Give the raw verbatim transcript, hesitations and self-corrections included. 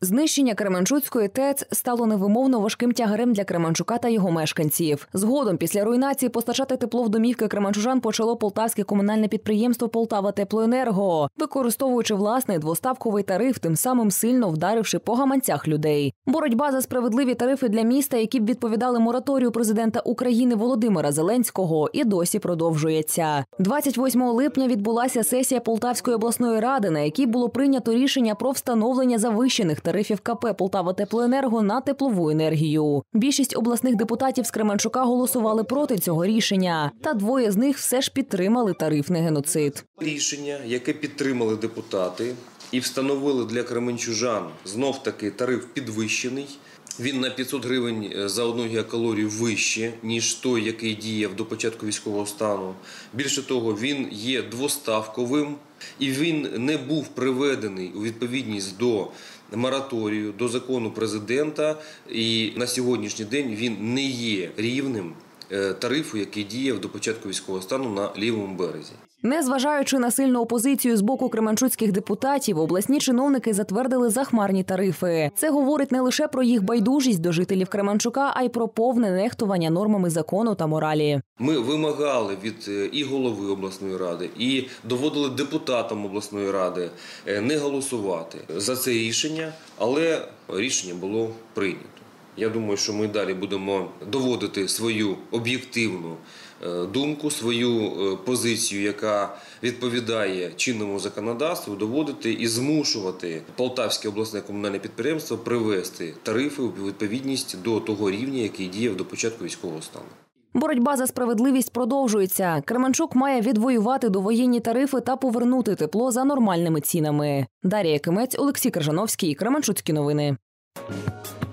Знищення Кременчуцької ТЕЦ стало невимовно важким тягарем для Кременчука та його мешканців. Згодом, після руйнації, постачати тепло в домівки кременчужан почало полтавське комунальне підприємство «Полтава-Теплоенерго», використовуючи власний двоставковий тариф, тим самим сильно вдаривши по гаманцях людей. Боротьба за справедливі тарифи для міста, які б відповідали мораторію президента України Володимира Зеленського, і досі продовжується. двадцять восьмого липня відбулася сесія Полтавської обласної ради, на якій було прийнято рішення про встановлення завищених тарифів КП «Полтава-Теплоенерго» на теплову енергію. Більшість обласних депутатів з Кременчука голосували проти цього рішення, та двоє з них все ж підтримали тарифний геноцид. Рішення, яке підтримали депутати і встановили для кременчужан знов-таки тариф підвищений. Він на п'ятсот гривень за одну гігакалорію вище, ніж той, який діяв до початку військового стану. Більше того, він є двоставковим і він не був приведений у відповідність до мораторію, до закону президента. І на сьогоднішній день він не є рівним тарифу, який діяв до початку військового стану на лівому березі. Незважаючи на сильну опозицію з боку кременчуцьких депутатів, обласні чиновники затвердили захмарні тарифи. Це говорить не лише про їх байдужість до жителів Кременчука, а й про повне нехтування нормами закону та моралі. Ми вимагали від і голови обласної ради, і доводили депутатам обласної ради не голосувати за це рішення, але рішення було прийнято. Я думаю, що ми далі будемо доводити свою об'єктивну думку, свою позицію, яка відповідає чинному законодавству, доводити і змушувати Полтавське обласне комунальне підприємство привести тарифи у відповідність до того рівня, який діяв до початку військового стану. Боротьба за справедливість продовжується. Кременчук має відвоювати довоєнні тарифи та повернути тепло за нормальними цінами. Дар'я Якимець, Олексій Крижановський, Кременчуцькі новини.